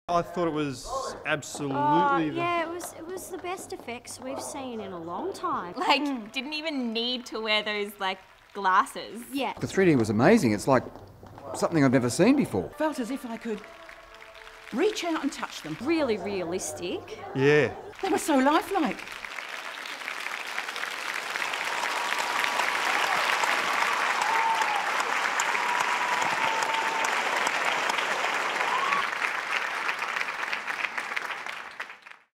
I thought it was absolutely yeah, it was the best effects we've seen in a long time. Like, didn't even need to wear those, like, glasses. Yeah. The 3D was amazing. It's like something I've never seen before. Felt as if I could reach out and touch them. Really realistic. Yeah. They were so lifelike.